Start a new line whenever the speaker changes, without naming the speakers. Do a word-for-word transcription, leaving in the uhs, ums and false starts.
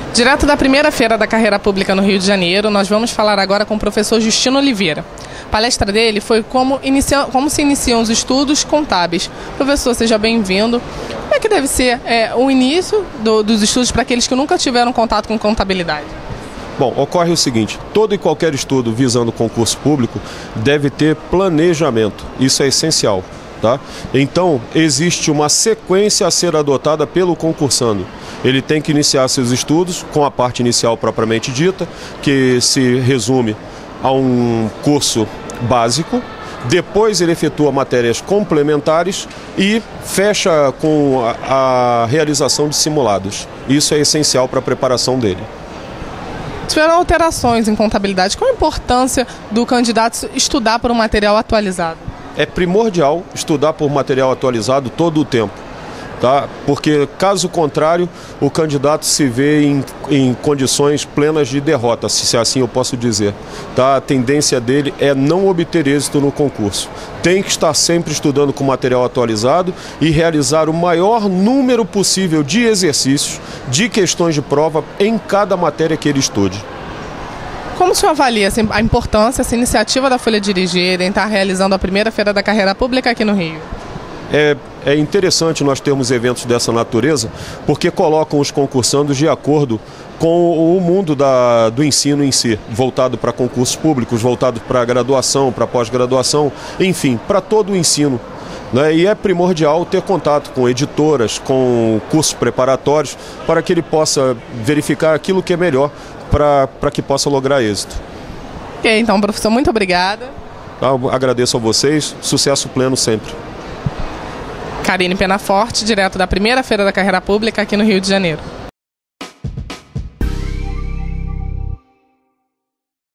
Direto da primeira feira da carreira pública no Rio de Janeiro, nós vamos falar agora com o professor Justino Oliveira. A palestra dele foi como, inicia, como se iniciam os estudos contábeis. Professor, seja bem-vindo. Como é que deve ser é, o início do, dos estudos para aqueles que nunca tiveram contato com contabilidade?
Bom, ocorre o seguinte, todo e qualquer estudo visando concurso público deve ter planejamento, isso é essencial, tá? Então, existe uma sequência a ser adotada pelo concursando. Ele tem que iniciar seus estudos com a parte inicial propriamente dita, que se resume a um curso básico. Depois ele efetua matérias complementares e fecha com a, a realização de simulados. Isso é essencial para a preparação dele.
Tiveram alterações em contabilidade. Qual a importância do candidato estudar por um material atualizado?
É primordial estudar por material atualizado todo o tempo, tá? Porque, caso contrário, o candidato se vê em, em condições plenas de derrota, se assim eu posso dizer, tá? A tendência dele é não obter êxito no concurso. Tem que estar sempre estudando com material atualizado e realizar o maior número possível de exercícios, de questões de prova em cada matéria que ele estude.
Como o senhor avalia assim, a importância, essa iniciativa da Folha Dirigir em estar realizando a primeira feira da carreira pública aqui no Rio?
É, é interessante nós termos eventos dessa natureza, porque colocam os concursandos de acordo com o mundo da, do ensino em si, voltado para concursos públicos, voltado para graduação, para pós-graduação, enfim, para todo o ensino. Né? E é primordial ter contato com editoras, com cursos preparatórios, para que ele possa verificar aquilo que é melhor para que possa lograr êxito.
Ok, então, professor, muito obrigada.
Eu agradeço a vocês, sucesso pleno sempre.
Karine Penaforte, direto da primeira feira da carreira pública aqui no Rio de Janeiro.